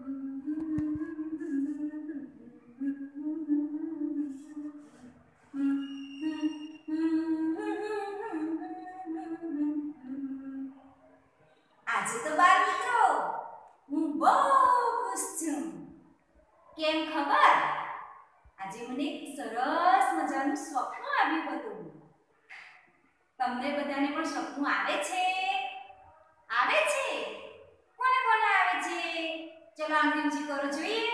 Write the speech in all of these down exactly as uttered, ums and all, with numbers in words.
આજે તો બાળ મિત્રો હું બહુ ખુશ છું. કેમ ખબર? આજે મને એક સરસ મજાનું સ્વપ્ન આવ્યું હતું. તમને બધાને પણ સપનું આવે છે? આવે છે? કોને કોને આવે છે? ચલો આંગળી ઊંચી કરો જોઈએ.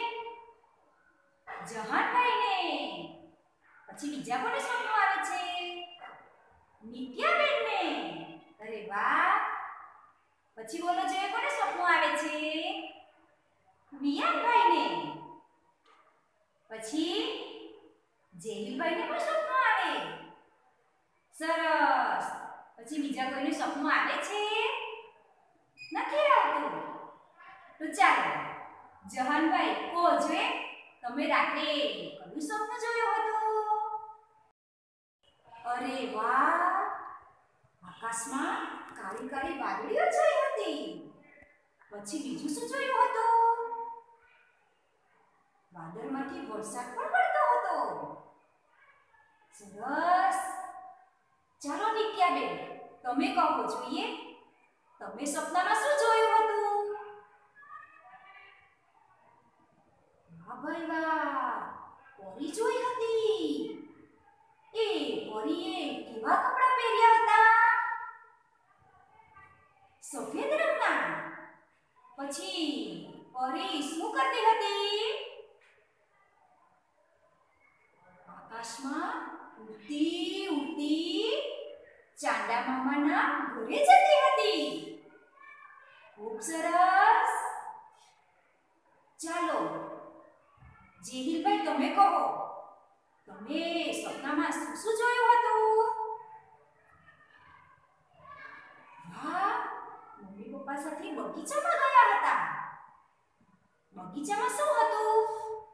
જહાનભાઈને. પછી બીજા કોને સપનું આવે છે? નિત્યાબેનને. અરે વાહ. પછી બોલો જોઈએ કોને સપનું આવે છે? વિયાનભાઈને. પછી જેહીભાઈને પણ સપનું આવે. સરસ. પછી બીજા કોઈને સપનું આવે છે? નથી આવતું. તો ચાલો જહાનભાઈ કહો જોઈએ તમે રાત્રે કયું સપનું જોયું હતું? અરે વાહ. આકાશમાં કાળી કાળી વાદળીઓ જોઈ હતી. પછી બીજું શું જોયું હતું? વાદળમાંથી વરસાદ પણ પડતો હતો. સરસ. ચાલો નિત્યાબેન તમે કહો જોઈએ તમે સપનામાં શું જોયું હતું? વાહ ભાઈ વાહ. પરી જોઈ હતી. એ પરીએ કેવા કપડાં પહેર્યા હતા? સફેદ રંગના. પછી પરી શું કરતી હતી? આકાશમાં ઉડતી ઉડતી ચાંદા મામાના ઘરે જતી હતી. ખૂબ સરસ. ચાલો જેહીલભાઈ તમે કહો તમે સપનામાં શું શું જોયું હતું? વાહ. મમ્મી પપ્પા સાથે બગીચામાં ગયા હતા. બગીચામાં શું હતું?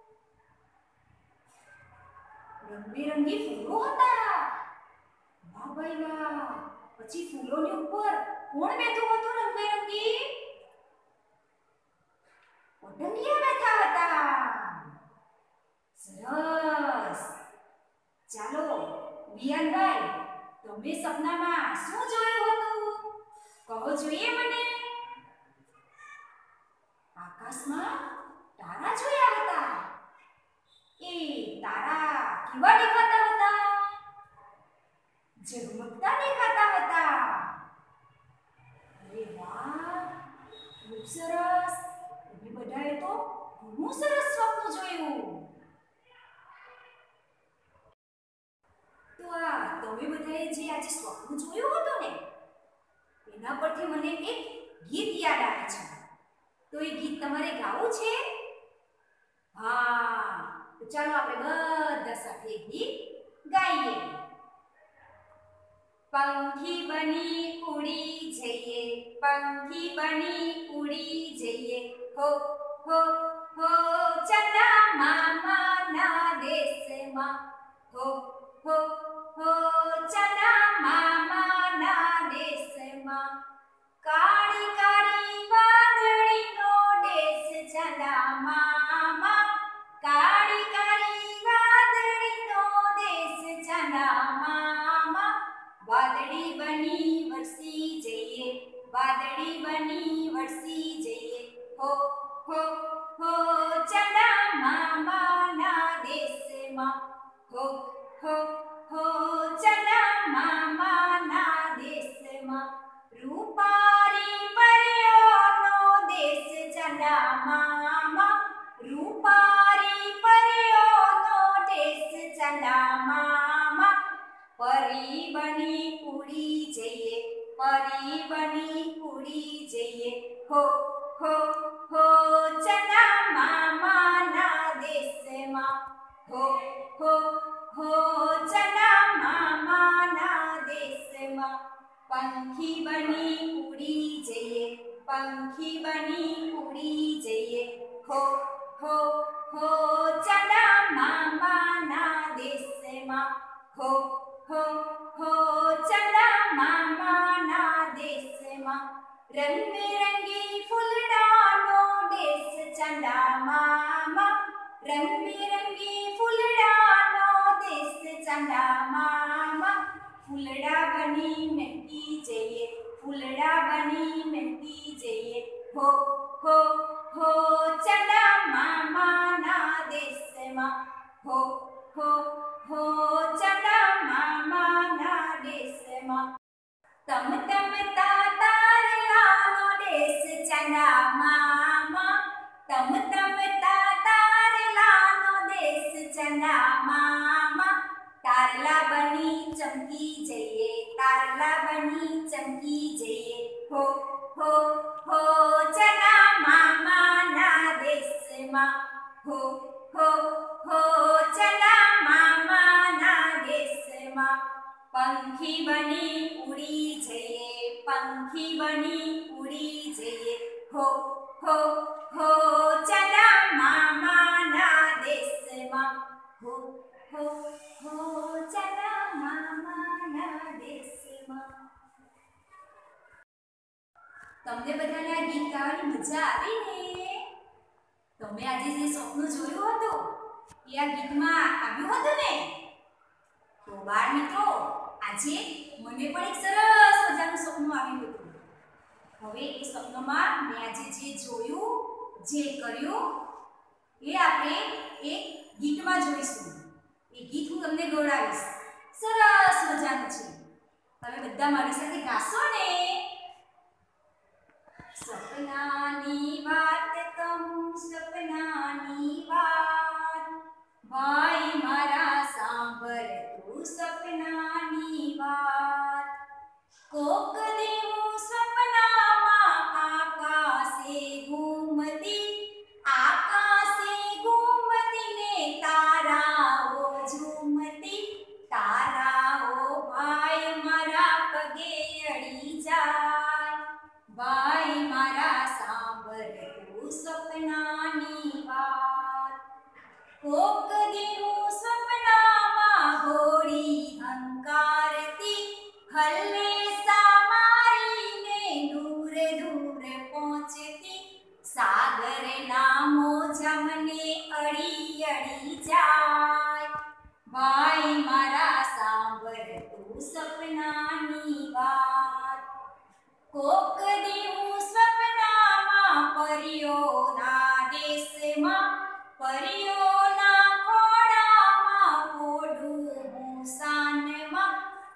રંગબેરંગી ફૂલો હતા. વાહ ભાઈ વાહ. પછી ફૂલોની ઉપર કોણ બેઠું હતું રંગબેરંગી? પતંગિયા બેઠા હતા. સરસ. ચાલો વિયાનભાઈ તમે સપનામાં શું જોયું હતું? કહો જોઈએ મને. આકાશમાં તારા જોયા હતા. એ તારા કેવા દેખાતા હતા? ઝગમગતા દેખાતા હતા. અરે વાહ. ખૂબ સરસ. તમે બધાએ તો ઘણું સરસ સ્વપ્ન જોયું. તો આ તમે બધાએ જે આજે સ્વપ્ન જોયું હતું ને એના પરથી મને એક ગીત યાદ આવે છે. તો એ ગીત તમારે ગાવું છે? હા. તો ચાલો આપણે બધા સાથે ગીત ગાઈએ. પંખી બની ઉડી જઈએ, પંખી બની ઉડી જઈએ, હો હો હો ચંદા મામાના દેશમાં, હો હો હો ચંદા મામાના દેશમાં. કાળી કાળી વાદળીનો દેશ ચંદા મામા, કાળી કાળી વાદળીનો દેશ ચંદા મામા. વાદળી બની વરસી જઈએ, વાદળી બની વરસી જઈએ, હો હો હો ચંદા મામાના દેશમાં, હો હો હો ચંદા મામાના દેશમાં. રૂપારી પરીઓનો દેશ ચંદા મામા, રૂપારી પરીઓનો દેશ ચંદા મામા. પરી બની ઉડી જઈએ, પરી બની ઉડી જઈએ, હો હો હો ચંદા મામાના દેશમાં, હો હો હો ચંદા મામાના દેશમાં. પંખી બની ઉડી જઈએ, પંખી બની ઉડી જઈએ, હો હો હો ચંદા મામાના દેશમાં, હો હો હો ચંદા મામાના દેશમાં. રંગબેરંગી ફૂલડાનો દેશ ચંદા રંગબેરંગી ફૂલડાનો દેશ ચાંદા મામા ફૂલડા બની મહેકી જઈએ ફૂલડા બની મહેકી જઈએ હો હો હો ચાંદા મામાના દેશમાં હો હો હો ચાંદા મામાના દેશમાં તમ તમ તા તારલાનો દેશ ચાંદા મામા તમ તમ તા તારલાનો દેશ ચાંદા મામા તારલા બની ચમકી જઈએ તારલા બની ચમકી જઈએ હો હો હો ચાંદા મામાના દેશમાં હો હો હો ચાંદા મામાના દેશમાં પંખી બની ઉડી જઈએ પંખી બની ઉડી જઈએ હો હો હો ચાંદા મામાના દેશમાં હો હો હો ચાંદા મામાના દેશમાં તમને બધાને આ ગીત ગાવાની મજા આવી ને તમે આજે જે સપનું જોયું હતું એ આ ગીતમાં આવ્યું હતું ને તો બાળ મિત્રો આજે મને પણ એક સરસ મજાનું સપનું આવ્યું હતું હવે એ સપનામાં મેં આજે જે જોયું જે કર્યું એ આપણે એક ગીતમાં જોઈશું એ ગીત હું તમને ગવડાવીશ સરસ મજાનું છે તમે બધા મારી સાથે ગાશો ને સપનાની વાત કહું સપનાની વાત ભાઈ મારા સાંભળ તું સપનાની વાત કોક દેવું સપનામાં આકાશે ઘૂમતી આકાશે ઘૂમતી ને તારાઓ ઝૂમતી તારાઓ ભાઈ મારા પગે અડી જાય ભાઈ મારા સાંભળ તું સપનાની વાત કોક દેવું સપનામાં હોડી હંકારતી હલ્લેસા મારીને દૂરે દૂરે પહોંચતી સાગરના મોજા મને અડી અડી જાય ભાઈ મારા સાંભળ તું સપનાની વાત કોક દેવું સપનામાં પરીઓના દેશમાં પરીઓના ખોળામાં ઓઢું હું સાનમાં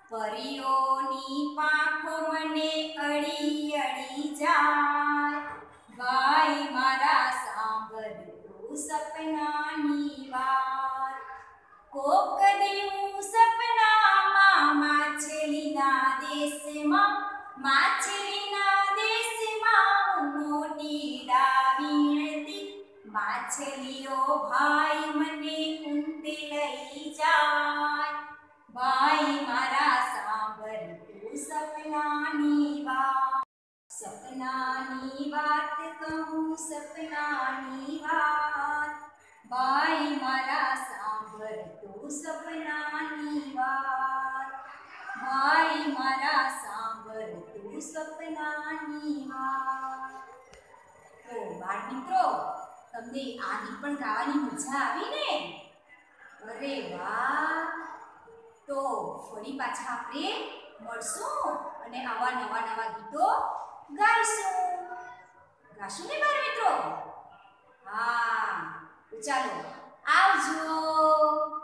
પરીઓની પાંખો મને અડી અડી જાય ભાઈ મારા સાંભળ તું સપનાની વાત કોક દેવું સપનામાં માછલીના દેશમાં માછલીના દેશમાં મોટી ડાવીણતી માછલીઓ ભાઈ મને ઊંડે લઈ જાય ભાઈ મારા સાંભળ તું સપનાની વાત સપનાની વાત કહું સપનાની વાત ભાઈ મારા સાંભળ તું સપનાની વાત ભાઈ મારા સાંભળ તું સપનાની વાત તો બાળ મિત્રો તમને આ ગીત પણ ગાવાની મજા આવી ને અરે વાહ તો ફરી પાછા આપણે મળશું અને આવા નવા નવા ગીતો ગાઈશું ગાશું ને બાળ મિત્રો હા તો ચાલો આવજો।